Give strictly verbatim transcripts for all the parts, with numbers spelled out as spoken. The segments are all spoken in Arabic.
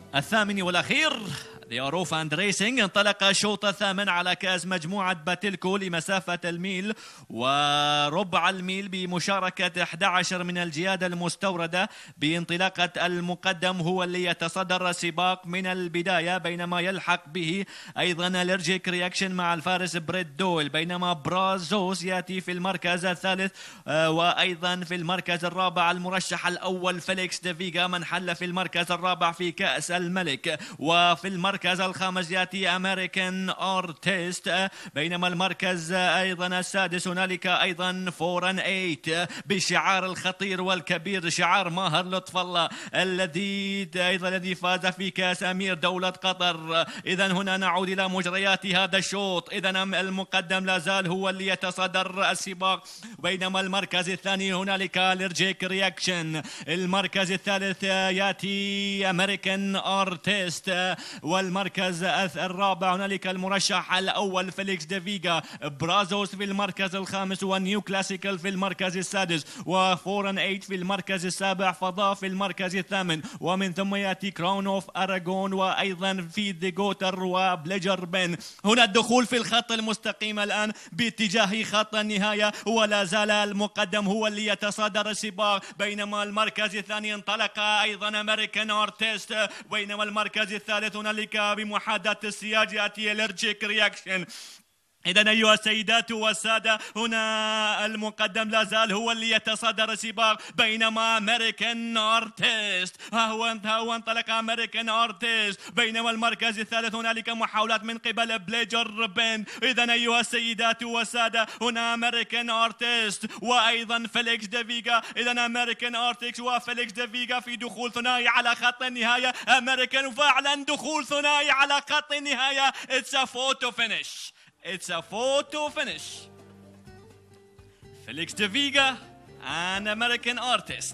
الثامن والأخير لأوروف أند ريسينج انطلق الشوط الثامن على كأس مجموعة باتيلكو لمسافة الميل وربع الميل بمشاركة أحد عشر من الجياد المستوردة. بانطلاقة المقدم هو اللي يتصدر السباق من البداية، بينما يلحق به أيضا الرجيك رياكشن مع الفارس بريد دول، بينما برازوس يأتي في المركز الثالث، وأيضا في المركز الرابع المرشح الأول فيليكس ديفيغا من حل في المركز الرابع في كأس الملك. وفي المركز المركز الخامس يأتي أمريكان أرتيست، بينما المركز أيضا السادس هنالك أيضا فور أن ايت بالشعار الخطير والكبير، شعار ماهر لطف الله الذي أيضا الذي فاز في كأس أمير دولة قطر. إذا هنا نعود إلى مجريات هذا الشوط. إذا المقدم لا زال هو اللي يتصدر السباق، بينما المركز الثاني هنالك الرجيك رياكشن. المركز الثالث يأتي أمريكان أرتيست، والمركز الرابع هنالك المرشح الأول فيليكس ديفيغا. برازوس في المركز الخامس، ونيو كلاسيكال في المركز السادس، وفور أن ايت في المركز السابع، فضاء في المركز الثامن، ومن ثم يأتي كراون اوف أراغون، وأيضا في دي جوتر وبليجر بن. هنا الدخول في الخط المستقيم الآن باتجاه خط النهاية، ولا زال المقدم هو اللي يتصدر السباق، بينما المركز الثاني انطلق أيضا أمريكان أرتيست، بينما المركز الثالث هنالك بمحاذاة السياج يأتي الرجيك رياكشن. إذن أيها السيدات والسادة، هنا المقدم لا زال هو اللي يتصدر السباق، بينما أمريكان أرتيست ها هو ها هو انطلق أمريكان أرتيست، بينما المركز الثالث هنالك محاولات من قبل بليجر بن. إذن أيها السيدات والسادة، هنا أمريكان أرتيست وأيضا فيليكس ديفيغا. إذن أمريكان أرتيست وفيليكس ديفيغا في دخول ثنائي على خط النهاية. أمريكان فعلا دخول ثنائي على خط النهاية. It's a photo finish. It's a photo finish. Felix Deviga, an American artist.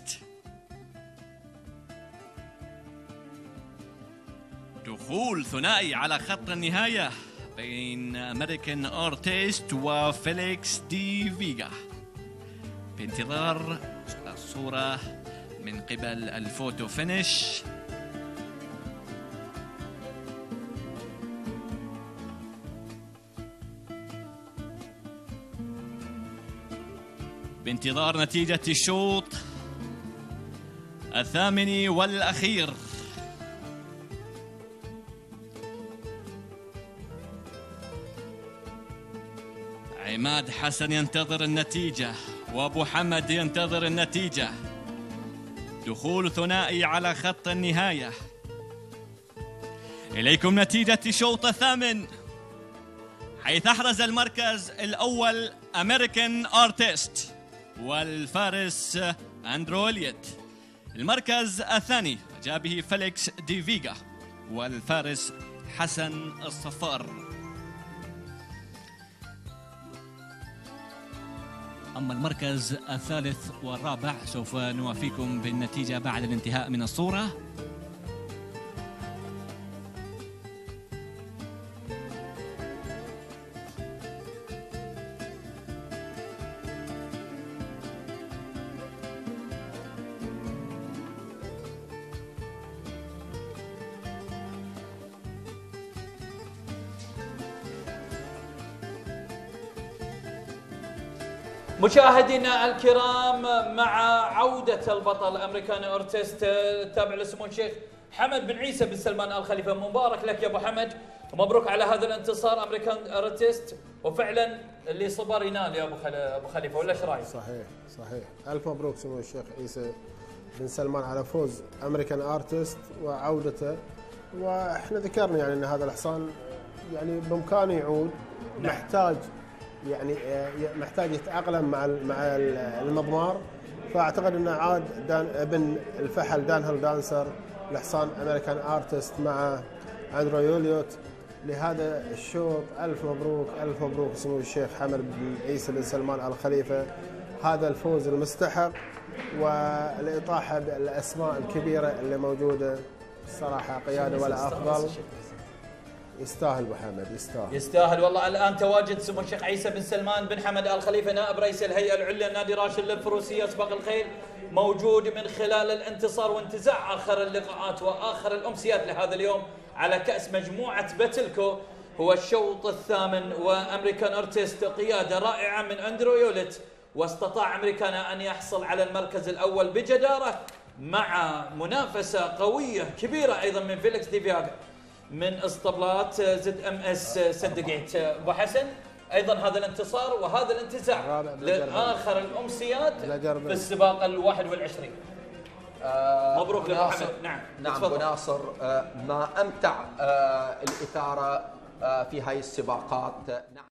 دخول ثنائي على خط النهاية بين أمريكان أرتيست وفيليكس ديفيغا، بانتظار الصورة من قبل الفوتو فينيش. بانتظار نتيجة الشوط الثامن والأخير. عماد حسن ينتظر النتيجة، وأبو حمد ينتظر النتيجة. دخول ثنائي على خط النهاية. إليكم نتيجة الشوط الثامن، حيث أحرز المركز الأول أمريكان أرتيست والفارس أندرو إليوت. المركز الثاني جاء به فيليكس ديفيغا والفارس حسن الصفار. أما المركز الثالث والرابع سوف نوافيكم بالنتيجة بعد الانتهاء من الصورة. مشاهدينا الكرام، مع عودة البطل أمريكان أرتيست، تابع لسمو الشيخ حمد بن عيسى بن سلمان آل خليفة. مبارك لك يا أبو حمد، ومبروك على هذا الانتصار أمريكان أرتيست. وفعلا اللي صبر ينال يا أبو أبو خليفة، ولا ايش رايك؟ صحيح صحيح، ألف مبروك سمو الشيخ عيسى بن سلمان على فوز أمريكان أرتيست وعودته. وإحنا ذكرنا يعني أن هذا الحصان يعني بإمكانه يعود، محتاج يعني محتاج يتأقلم مع مع المضمار. فاعتقد انه عاد دان ابن الفحل دان هيل دانسر لحصان امريكان ارتست مع اندرو إليوت لهذا الشوط. الف مبروك الف مبروك سمو الشيخ حمد بن عيسى بن سلمان آل خليفة، هذا الفوز المستحق والاطاحه بالاسماء الكبيره اللي موجوده. الصراحه قياده ولا افضل. يستاهل ابو حمد، يستاهل يستاهل والله. الان تواجد سمو الشيخ عيسى بن سلمان بن حمد ال خليفه نائب رئيس الهيئه العليا النادي راشد للفروسيه سباق الخيل، موجود من خلال الانتصار وانتزاع اخر اللقاءات واخر الامسيات لهذا اليوم على كاس مجموعه باتلكو. هو الشوط الثامن وامريكان ارتست قياده رائعه من اندرو يولت، واستطاع امريكانا ان يحصل على المركز الاول بجداره مع منافسه قويه كبيره ايضا من فيليكس ديفياغا من اسطبلات زد ام اس سندقيت. ابو حسن ايضا هذا الانتصار وهذا الانتزاع لاخر الامسيات في السباق الواحد والعشرين. آه مبروك لابو حمد. نعم نعم ابو ناصر، آه ما امتع آه الاثاره آه في هاي السباقات. نعم.